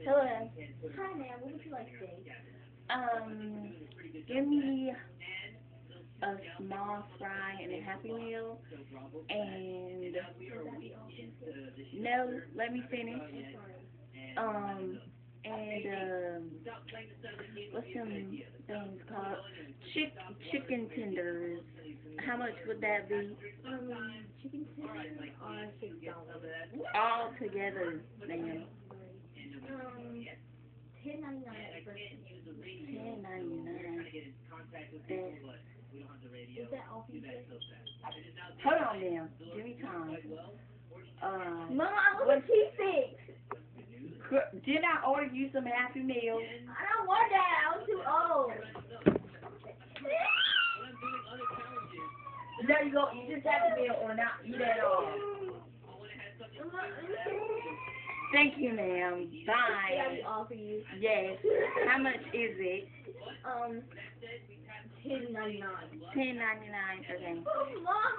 Hello. Hi, ma'am. What would you like today? Give me a small fry and a Happy Meal, and no, let me finish. And what's them things called? Chicken tenders. How much would that be? Chicken tenders are $6. All together, ma'am. $10.99 for $10.99. Is that all for you today? Hold on, ma'am. Give me time. Mom, I want a cheese sticks. Did I order you some Happy Meals? I don't want that. I was too old. There you go. You just Happy Meal or not eat at all. Thank you, ma'am. Bye. That'll be all for you. Yes. How much is it? $10.99. $10.99. Okay. Mom.